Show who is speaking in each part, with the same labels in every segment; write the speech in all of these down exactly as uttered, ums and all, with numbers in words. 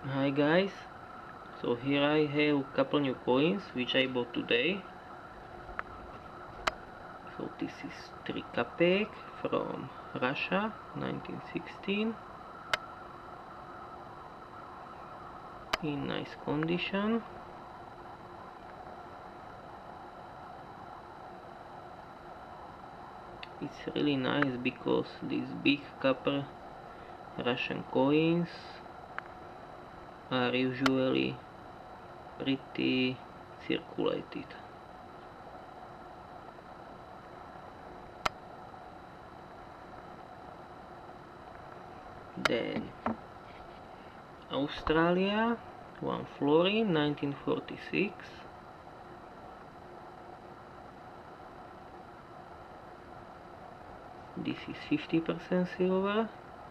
Speaker 1: Hi guys, so here I have a couple new coins which I bought today. So this is three kopek from Russia, nineteen sixteen, in nice condition. It's really nice because these big copper Russian coins are usually pretty circulated. Then Australia, one florin, nineteen forty-six. This is fifty percent silver.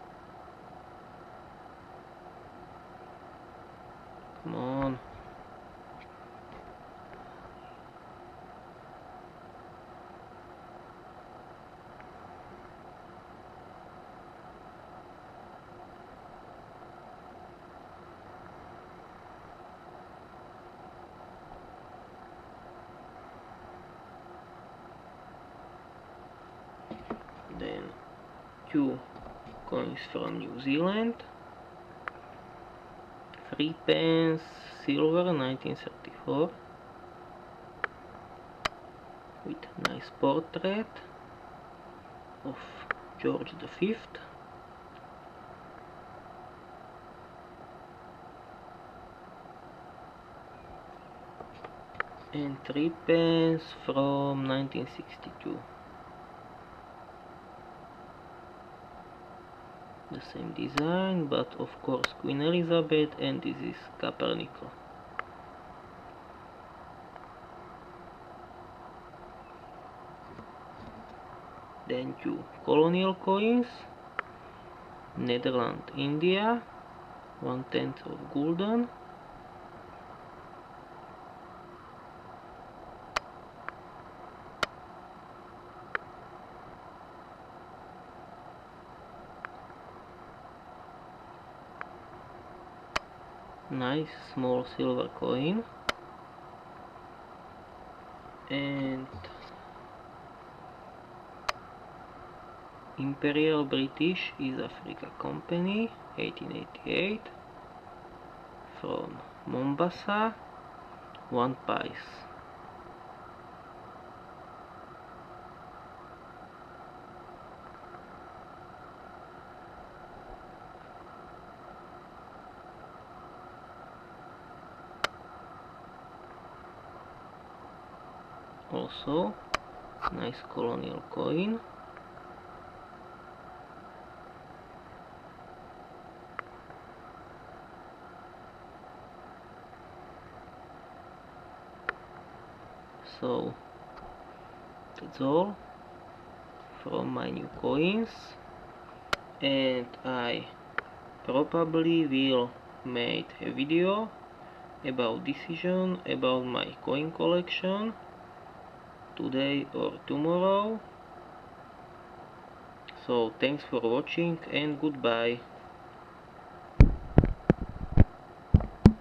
Speaker 1: Come on. Then two coins from New Zealand, three pence silver, nineteen thirty-four, with nice portrait of George the Fifth. And three pence from nineteen sixty-two. The same design, but of course Queen Elizabeth, and this is copper nickel. Then two colonial coins, Netherlands, India, one tenth of gulden. Nice small silver coin. And Imperial British East Africa Company, eighteen eighty-eight, from Mombasa, one pice. Also, nice colonial coin. So that's all from my new coins, and I probably will make a video about decision about my coin collection today or tomorrow. So thanks for watching and goodbye.